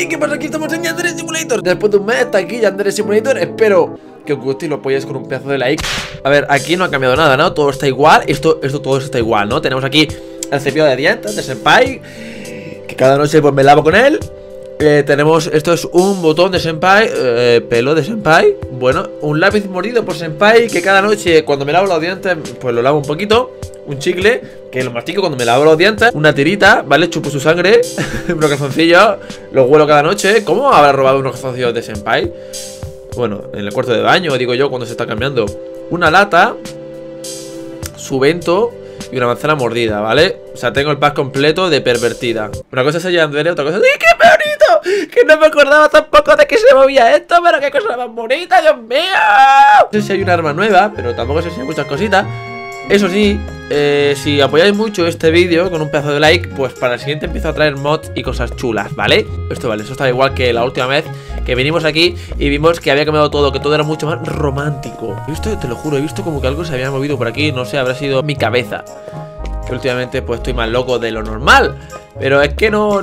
¡Hey! ¿Qué pasa? Aquí estamos en Yandere Simulator. Después de un mes está aquí Yandere Simulator. Espero que os guste y lo apoyéis con un pedazo de like. A ver, aquí no ha cambiado nada, ¿no? Todo está igual. Esto todo está igual, ¿no? Tenemos aquí el cepillo de dientes de Senpai, que cada noche pues me lavo con él. Tenemos, esto es un botón de Senpai, pelo de Senpai. Bueno, un lápiz mordido por Senpai, que cada noche cuando me lavo los dientes pues lo lavo un poquito. Un chicle, que lo mastico cuando me lavo los dientes. Una tirita, ¿vale? Chupo su sangre. Unos calzoncillos, los huelo cada noche. ¿Cómo habrá robado unos calzoncillos de Senpai? Bueno, en el cuarto de baño, digo yo, cuando se está cambiando. Una lata, su vento y una manzana mordida, ¿vale? O sea, tengo el pack completo de pervertida. Una cosa es Yandere, otra cosa es... ¡ay, qué bonito! Que no me acordaba tampoco de que se movía esto, pero qué cosa más bonita, Dios mío. No sé si hay un arma nueva, pero tampoco sé si hay muchas cositas. Eso sí, si apoyáis mucho este vídeo con un pedazo de like, pues para el siguiente empiezo a traer mods y cosas chulas, ¿vale? Esto vale, eso está igual que la última vez que vinimos aquí y vimos que había cambiado todo, que todo era mucho más romántico. Esto, te lo juro, he visto como que algo se había movido por aquí, no sé, habrá sido mi cabeza. Que últimamente pues estoy más loco de lo normal. Pero es que no,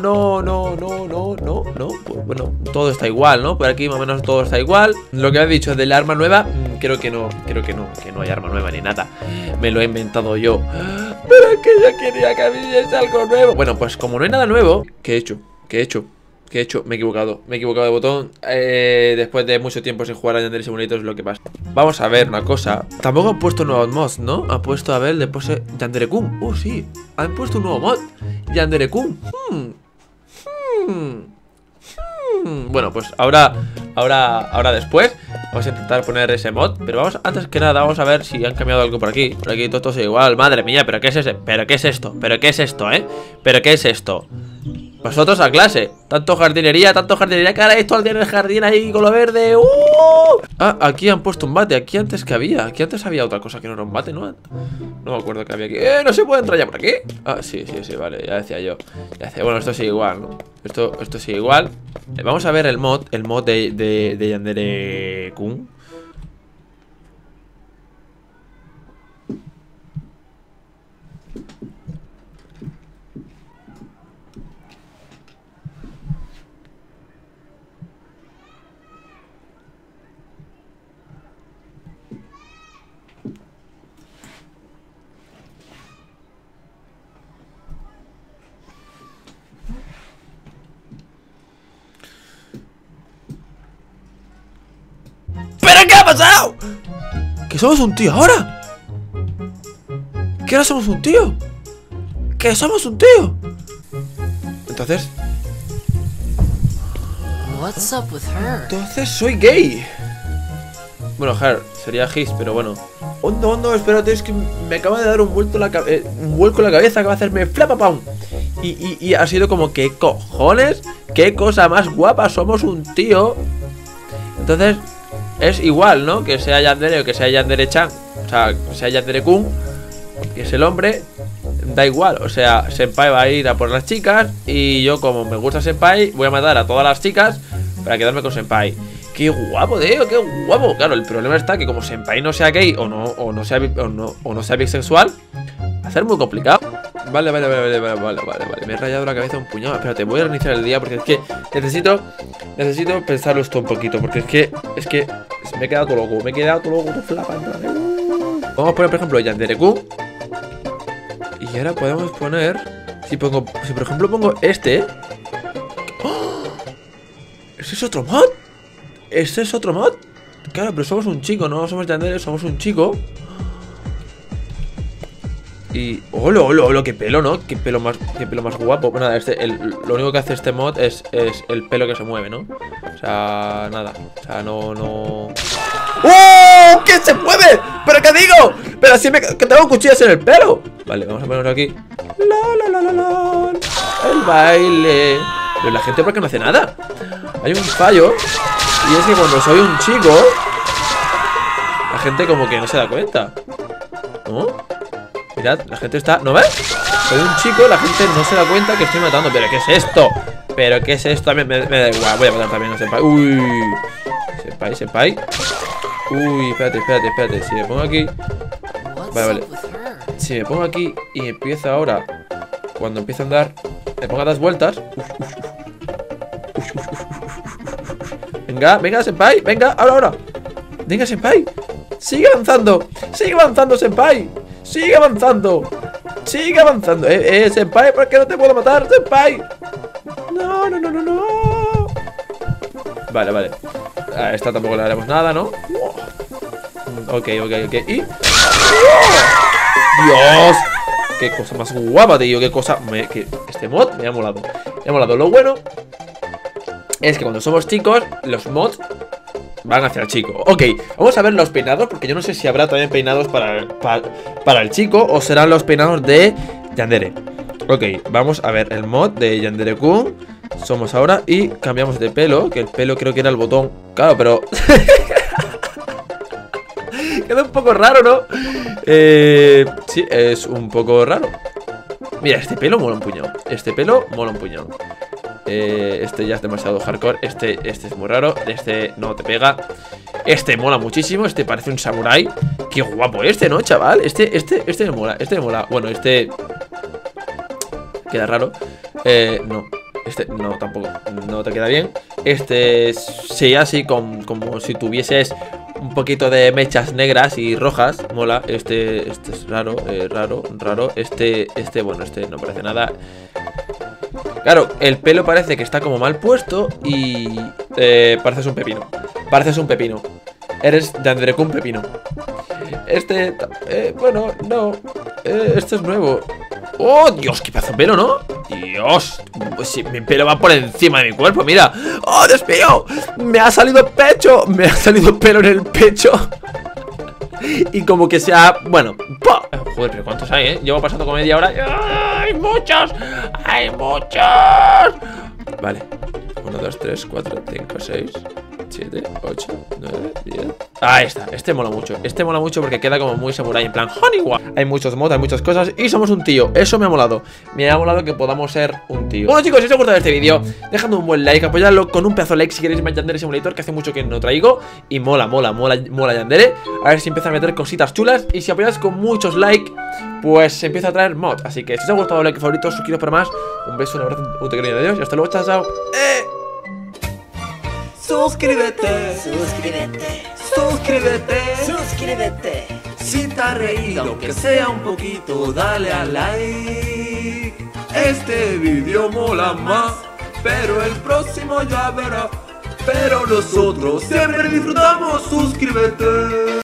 pues bueno, todo está igual, ¿no? Por aquí más o menos todo está igual. Lo que has dicho del arma nueva, creo que no hay arma nueva ni nada. Me lo he inventado yo. Pero es que yo quería que hubiese algo nuevo. Bueno, pues como no hay nada nuevo, ¿qué he hecho? Me he equivocado de botón. Después de mucho tiempo sin jugar a Yandere Simulator es lo que pasa. Vamos a ver una cosa. Tampoco han puesto nuevos mods, ¿no? Han puesto, a ver, después Yandere-kun. Oh, sí. Han puesto un nuevo mod. Yandere-kun. Bueno, pues ahora después vamos a intentar poner ese mod. Pero vamos, antes que nada, vamos a ver si han cambiado algo por aquí. Por aquí todo es igual. Madre mía, ¿pero qué es ese? ¿Pero qué es esto? ¿Pero qué es esto, ¿Pero qué es esto? Vosotros a clase. Tanto jardinería, que ahora esto tiene el jardín ahí con lo verde. Ah, aquí han puesto un bate. Aquí antes que había. Aquí antes había otra cosa que no era un bate, ¿no? No me acuerdo que había aquí. No se puede entrar ya por aquí. Ah, sí, vale, ya decía yo. Bueno, esto sigue igual, ¿no? Esto sigue igual. Vamos a ver el mod de Yandere-kun. ¿Pero qué ha pasado? ¿Que somos un tío ahora? ¿Que ahora somos un tío? ¿Que somos un tío? Entonces... What's up with her? Entonces soy gay. Bueno, her, sería his, pero bueno. Hondo, espérate, es que me acaba de dar un vuelco en la cabeza que va a hacerme flapapam. Y ha sido como, ¿qué cojones? ¿Qué cosa más guapa? Somos un tío. Entonces... es igual, ¿no? Que sea Yandere o que sea Yandere-chan. O sea, que sea Yandere-kun, que es el hombre. Da igual, o sea, Senpai va a ir a por las chicas. Y yo, como me gusta Senpai, voy a matar a todas las chicas para quedarme con Senpai. ¡Qué guapo, tío! ¡Qué guapo! Claro, el problema está que como Senpai no sea gay o no sea bisexual, va a ser muy complicado. Vale. Me he rayado la cabeza un puñado. Espérate, voy a reiniciar el día porque es que necesito pensarlo esto un poquito. Porque es que me he quedado todo loco. Todo flapando. Vamos a poner, por ejemplo, Yandere-kun. Y ahora podemos poner... Si por ejemplo pongo este... ¡Oh! ¿Ese es otro mod? ¿Ese es otro mod? Claro, pero somos un chico, no somos Yandere, somos un chico. Y... ¡Hola! ¡Qué pelo, ¿no? Qué pelo más guapo. Bueno, nada, lo único que hace este mod es el pelo que se mueve, ¿no? O sea, nada. O sea, no... ¡Oh! ¿Qué se mueve? ¿Pero qué digo? Pero si que tengo cuchillas en el pelo. Vale, vamos a ponerlo aquí. El baile. Pero la gente, ¿por qué no hace nada? Hay un fallo. Y es que cuando soy un chico, la gente como que no se da cuenta, ¿no? Mirad, la gente está... ¿No ves? Soy un chico, la gente no se da cuenta que estoy matando. ¿Pero qué es esto? ¿Pero qué es esto? Me da igual, voy a matar también a Senpai. Uy, Senpai. Uy, espérate. Si me pongo aquí... Vale. Si me pongo aquí y empiezo ahora... Cuando empiezo a andar... Me pongo a dar vueltas... Venga, venga, senpai. Venga, ahora. Venga, senpai. Sigue avanzando, senpai. Sigue avanzando. Senpai, ¿por qué no te puedo matar, senpai? No. Vale. A esta tampoco le haremos nada, ¿no? Ok. Y... ¡Dios! Qué cosa más guapa, tío. Qué cosa... Este mod me ha molado. Lo bueno es que cuando somos chicos, los mods van hacia el chico. Ok, vamos a ver los peinados, porque yo no sé si habrá también peinados para el chico o serán los peinados de Yandere. Ok, vamos a ver el mod de Yandere-kun. Somos ahora y cambiamos de pelo, que el pelo creo que era el botón. Claro, pero... queda un poco raro, ¿no? Sí, es un poco raro. Mira, este pelo mola un puñado. Este ya es demasiado hardcore. Este es muy raro. Este no te pega. Este mola muchísimo. Este parece un samurái. Qué guapo este, ¿no, chaval? Este me mola. Bueno, este... queda raro. No. Este no, tampoco. No te queda bien. Este sí, así como si tuvieses un poquito de mechas negras y rojas. Mola. Este es raro. Raro. Este, bueno, este no parece nada. Claro, el pelo parece que está como mal puesto. Y pareces un pepino. Eres Yandere-kun pepino. Este, bueno, no. Este es nuevo. ¡Oh, Dios! ¡Qué pedazo de pelo!, ¿no? ¡Dios! Pues si mi pelo va por encima de mi cuerpo, mira. ¡Oh, Dios mío! ¡Me ha salido pecho! ¡Me ha salido pelo en el pecho! Y como que sea... Bueno, ¡pah! Joder, pero ¿cuántos hay, Llevo pasando como media hora. ¡Hay muchos! Vale. 1, 2, 3, 4, 5, 6 7, 8, 9, 10. Ahí está, este mola mucho porque queda como muy samurai, en plan Honeywell. Hay muchos mods, hay muchas cosas y somos un tío. Eso me ha molado. Me ha molado que podamos ser un tío. Bueno, chicos, si os ha gustado este vídeo, dejadme un buen like, apoyadlo con un pedazo de like si queréis más Yandere Simulator, que hace mucho que no traigo. Y mola Yandere. A ver si empieza a meter cositas chulas. Y si apoyáis con muchos likes, pues se empieza a traer mods. Así que si os ha gustado, like favorito, suscribiros para más. Un beso, un abrazo, un te quiero y adiós. Y hasta luego, chao. Suscríbete. Si te has reído, aunque sea un poquito, dale a like. Este vídeo mola más, pero el próximo ya verás. Pero nosotros siempre disfrutamos. Suscríbete.